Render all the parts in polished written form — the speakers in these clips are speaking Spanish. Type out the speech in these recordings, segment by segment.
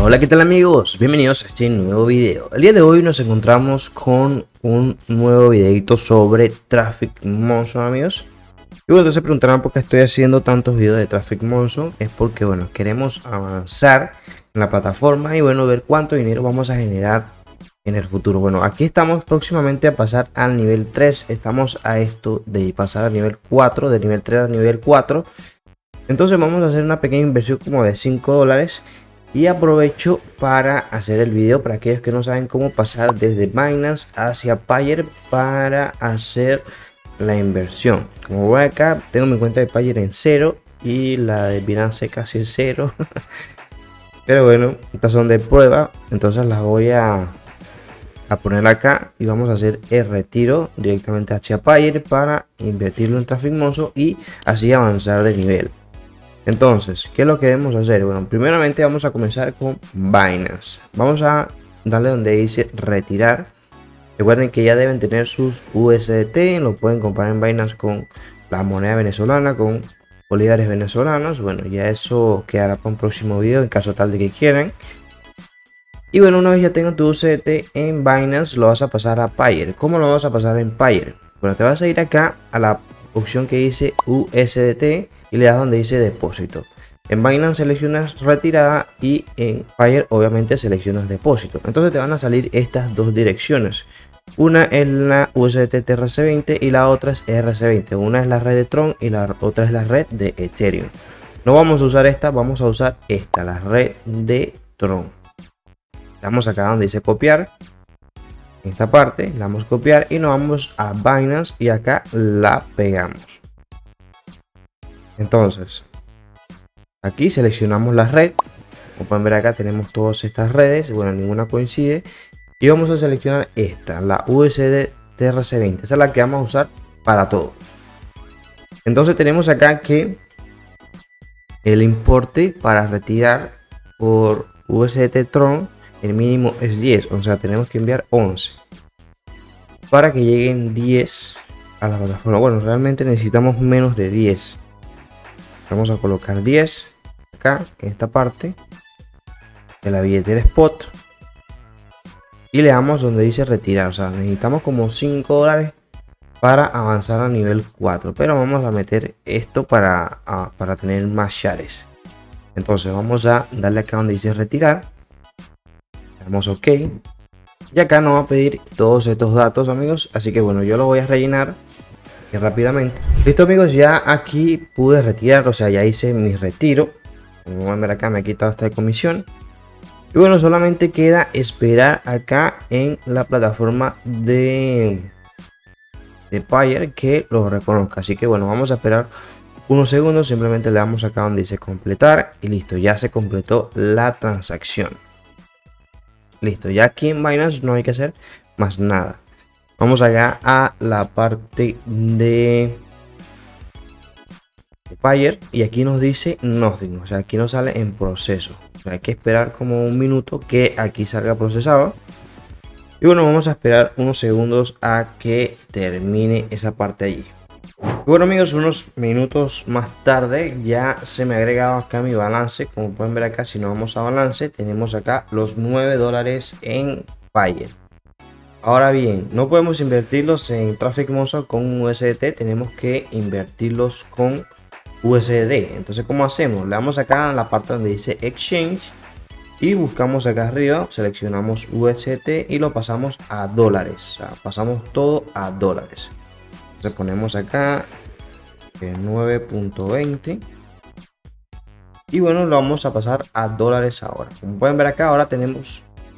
Hola, ¿qué tal amigos? Bienvenidos a este nuevo video. El día de hoy nos encontramos con un nuevo videito sobre Traffic Monzo, amigos. Y bueno, entonces se preguntarán por qué estoy haciendo tantos videos de Traffic Monzo. Es porque bueno, queremos avanzar en la plataforma y bueno, ver cuánto dinero vamos a generar en el futuro. Bueno, aquí estamos próximamente a pasar al nivel 3. Estamos a esto de pasar al nivel 4, de nivel 3 al nivel 4. Entonces vamos a hacer una pequeña inversión como de $5. Y aprovecho para hacer el video para aquellos que no saben cómo pasar desde Binance hacia Payeer para hacer la inversión. Como voy acá, tengo mi cuenta de Payeer en 0 y la de Binance casi en 0. Pero bueno, estas son de prueba, entonces las voy a poner acá y vamos a hacer el retiro directamente hacia Payeer para invertirlo en Traffic Monzo y así avanzar de nivel. Entonces, ¿qué es lo que debemos hacer? Bueno, primeramente vamos a comenzar con Binance. Vamos a darle donde dice retirar. Recuerden que ya deben tener sus USDT, lo pueden comprar en Binance con la moneda venezolana, con bolívares venezolanos. Bueno, ya eso quedará para un próximo video en caso tal de que quieran. Y bueno, una vez ya tengas tu USDT en Binance, lo vas a pasar a Payeer. ¿Cómo lo vas a pasar en Payeer? Bueno, te vas a ir acá a la opción que dice USDT y le das donde dice depósito. En Binance seleccionas retirada y en Payeer obviamente seleccionas depósito. Entonces te van a salir estas dos direcciones. Una es la USDT TRC20 y la otra es ERC20. Una es la red de Tron y la otra es la red de Ethereum. No vamos a usar esta, vamos a usar esta, la red de Tron. Damos acá donde dice copiar. En esta parte la vamos a copiar y nos vamos a Binance y acá la pegamos. Entonces aquí seleccionamos la red. Como pueden ver acá tenemos todas estas redes, bueno, ninguna coincide, y vamos a seleccionar esta, la USD TRC20. Esa es la que vamos a usar para todo. Entonces tenemos acá que el importe para retirar por USDT Tron, el mínimo es 10, o sea, tenemos que enviar 11 para que lleguen 10 a la plataforma. Bueno, realmente necesitamos menos de 10. Vamos a colocar 10 acá en esta parte de la billetera Spot y le damos donde dice retirar. O sea, necesitamos como $5 para avanzar a nivel 4, pero vamos a meter esto para tener más shares. Entonces vamos a darle acá donde dice retirar. Damos OK y acá nos va a pedir todos estos datos, amigos, así que bueno, yo lo voy a rellenar rápidamente. Listo, amigos, ya aquí pude retirar, o sea, ya hice mi retiro. Como van a ver acá, me ha quitado esta comisión y bueno, solamente queda esperar acá en la plataforma de Payeer que lo reconozca. Así que bueno, vamos a esperar unos segundos, simplemente le damos acá donde dice completar y listo, ya se completó la transacción. Listo, ya aquí en Binance no hay que hacer más nada. Vamos allá a la parte de Payeer y aquí nos dice nothing, o sea, aquí nos sale en proceso. O sea, hay que esperar como un minuto que aquí salga procesado. Y bueno, vamos a esperar unos segundos a que termine esa parte allí. Y bueno, amigos, unos minutos más tarde ya se me ha agregado acá mi balance. Como pueden ver acá, si nos vamos a balance, tenemos acá los $9 en Payeer. Ahora bien, no podemos invertirlos en Traffic Monzo con USDT, tenemos que invertirlos con USD. Entonces, ¿cómo hacemos? Le damos acá en la parte donde dice Exchange y buscamos acá arriba, seleccionamos USDT y lo pasamos a dólares. O sea, pasamos todo a dólares. Entonces ponemos acá 9.20 y bueno, lo vamos a pasar a dólares ahora. Como pueden ver acá, ahora tenemos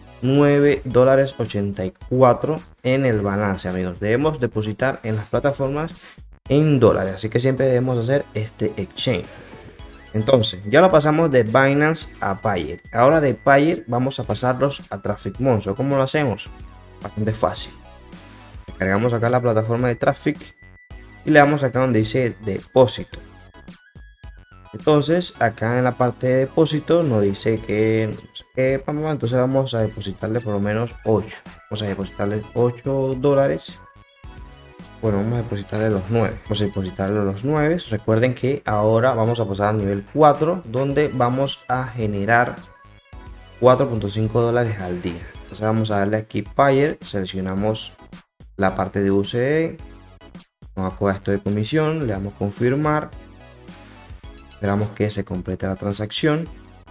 $9.84 en el balance, amigos. Debemos depositar en las plataformas en dólares, así que siempre debemos hacer este exchange. Entonces ya lo pasamos de Binance a Payeer. Ahora de Payeer vamos a pasarlos a Traffic Monzo. ¿Cómo lo hacemos? Bastante fácil. Cargamos acá la plataforma de Traffic y le damos acá donde dice depósito. Entonces acá en la parte de depósito nos dice que entonces vamos a depositarle por lo menos 8. Vamos a depositarle $8. Bueno, vamos a depositarle los 9. Vamos a depositarle los 9. Recuerden que ahora vamos a pasar al nivel 4, donde vamos a generar $4.5 al día. Entonces vamos a darle aquí Payer, seleccionamos la parte de UCE, vamos a cobrar esto de comisión, le damos confirmar, esperamos que se complete la transacción,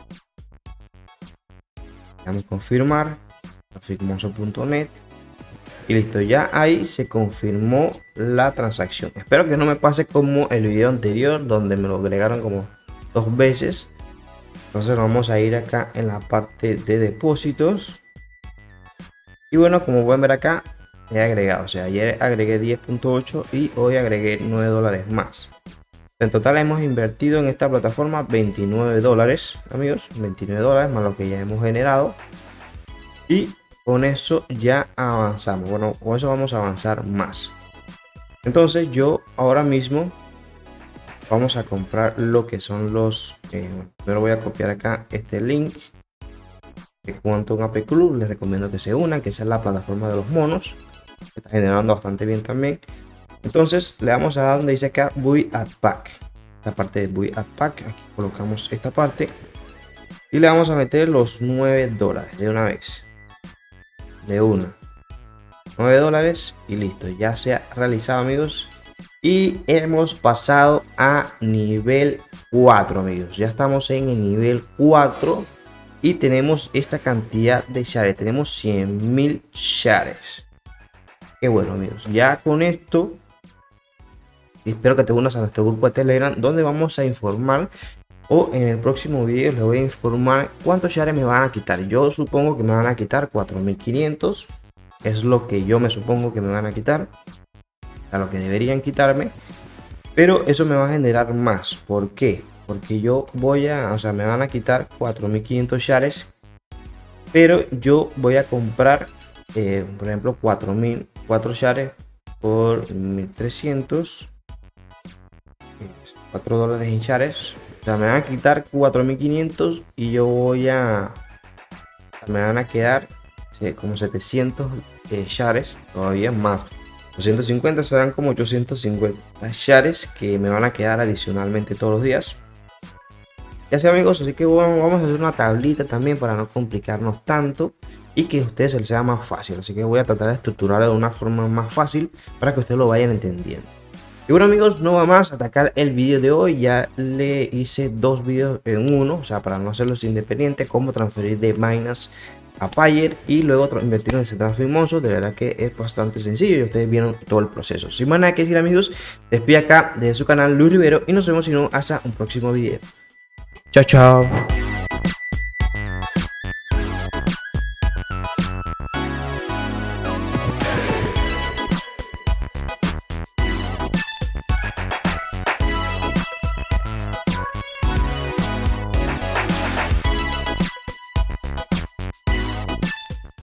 le damos confirmar, trafficmonzo.net y listo, ya ahí se confirmó la transacción. Espero que no me pase como el video anterior donde me lo agregaron como 2 veces. Entonces vamos a ir acá en la parte de depósitos. Y bueno, como pueden ver acá, he agregado. O sea, ayer agregué 10.8 y hoy agregué $9 más. En total hemos invertido en esta plataforma $29, amigos. $29 más lo que ya hemos generado. Y con eso ya avanzamos. Bueno, con eso vamos a avanzar más. Entonces yo ahora mismo vamos a comprar lo que son los primero voy a copiar acá este link de Quantum AP Club. Les recomiendo que se unan, que esa es la plataforma de los monos, que está generando bastante bien también. Entonces le vamos a dar donde dice acá Buy at Pack, esta parte de Buy at Pack. Aquí colocamos esta parte y le vamos a meter los $9 de una vez, de una, $9 y listo, ya se ha realizado, amigos. Y hemos pasado a nivel 4, amigos. Ya estamos en el nivel 4 y tenemos esta cantidad de shares. Tenemos 100.000 shares. Qué bueno, amigos. Ya con esto, espero que te unas a nuestro grupo de Telegram, donde vamos a informar, o en el próximo video les voy a informar cuántos shares me van a quitar. Yo supongo que me van a quitar 4.500. Es lo que yo me supongo que me van a quitar, a lo que deberían quitarme, pero eso me va a generar más. ¿Por qué? Porque yo voy a, o sea, me van a quitar 4.500 shares, pero yo voy a comprar, por ejemplo, 4 shares por 1.300, $4 en shares. O sea, me van a quitar 4.500 y yo voy a, me van a quedar como 700 shares, todavía más. 250 serán como 850 shares que me van a quedar adicionalmente todos los días. Ya sea, amigos, así que bueno, vamos a hacer una tablita también para no complicarnos tanto y que a ustedes se les sea más fácil. Así que voy a tratar de estructurarlo de una forma más fácil para que ustedes lo vayan entendiendo. Y bueno, amigos, no va más atacar el vídeo de hoy. Ya le hice 2 vídeos en uno, o sea, para no hacerlos independientes, cómo transferir de Binance a Payer y luego invertir en ese Traffic Monzo. De verdad que es bastante sencillo y ustedes vieron todo el proceso. Sin más nada que decir, amigos, les pido acá desde su canal Luis Rivero y nos vemos si no hasta un próximo video. Chao, chao.